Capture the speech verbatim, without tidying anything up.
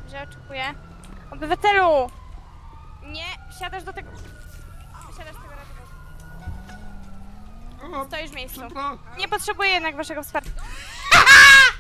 Dobrze, oczekuję. Obywatelu! Nie, wsiadasz do tego... Wsiadasz do tego radiowozu. Stoisz w miejscu. Nie potrzebuję jednak waszego wsparcia.